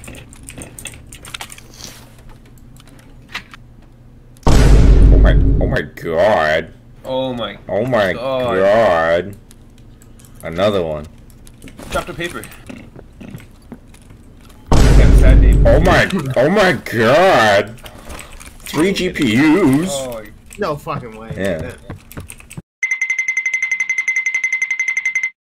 Oh my god. Oh my. Oh my god. Another one. Chapter paper. Sad name. Oh my god. 3 GPUs. Oh, No fucking way. Yeah.